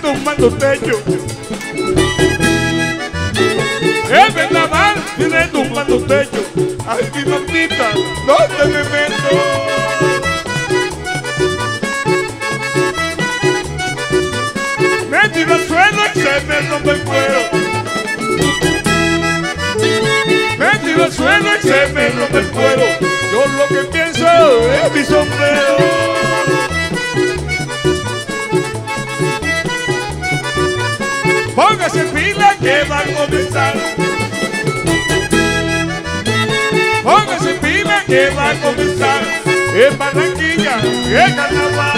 tumbando techo. El vendaval viene tumbando techo. Ay, mi mamita, ¿dónde me meto? Me tiro al suelo y se me rompe el cuero. Me tiro al suelo y se me rompe el cuero. Yo lo que pienso es mi sombrero. Póngase en fila que va a comenzar. Póngase en fila que va a comenzar. En Barranquilla, el carnaval.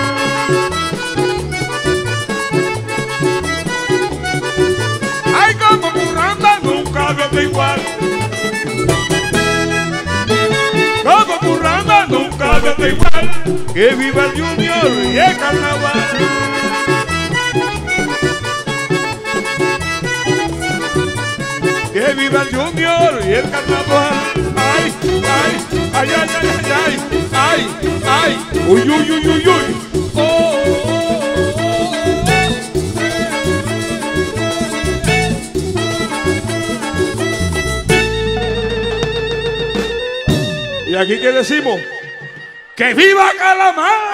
Ay, como Curramba nunca había igual. Como Curramba nunca había igual. Que viva el Junior y el carnaval. Que viva el Junior y el carnaval. Ay, ay, ay, ay, ay, ay, ay, ay, uy, uy, uy, uy, uy. Oh, oh, oh. Y aquí que decimos, ¡que viva Calamar!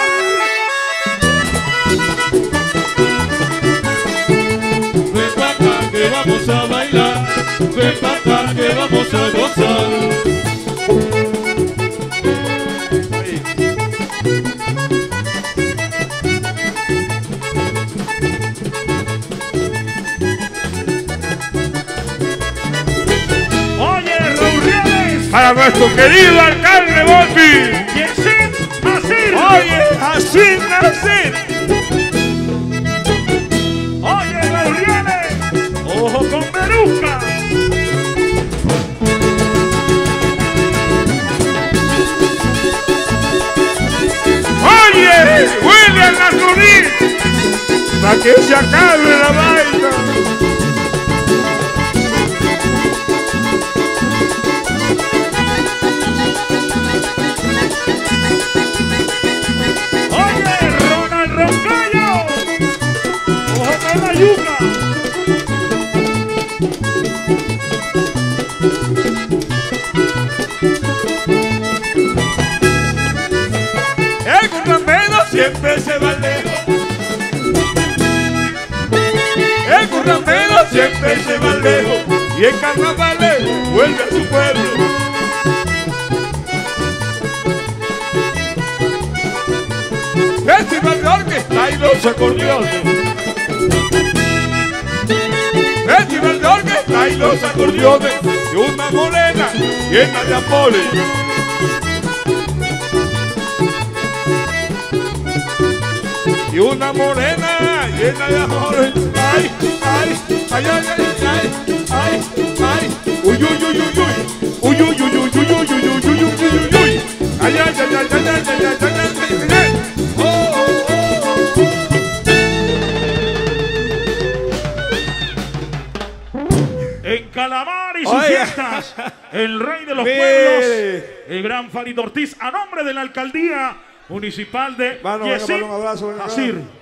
Ven pa' acá que vamos a bailar, ven pa' acá que vamos a gozar. Oye, reuniones Para nuestro querido alcalde Volpi. y así. Oye, así, así. Oye, reuniones, ojo con Beruca. Oye, William Arturín, para que se acabe la vaina. Oye, Ronald Roncayo, ojo con la yuca. El currambero siempre se va lejos. El currambero siempre se va lejos. Y el carnaval vuelve a su pueblo. Festival de orquesta y los acordeones. Festival de orquesta y los acordeones. Y una morena llena de amores. Y una morena llena de amores. Ay, ay, ay, ay, ay, ay, ay, ay, uy, uy, uy, uy, uy, uy, uy, uy, uy, uy, uy, uy, uy, uy, uy, uy, uy, ay, ay, ay, ay, ay, ay, ay, ay, ay, ay, oh, oh, oh. En Calamar y sus Oye. fiestas, el rey de los Mire. pueblos, el gran Farid Ortiz, a nombre de la alcaldía municipal de Mano, venga, Yesid mano, un abrazo, venga, Asir.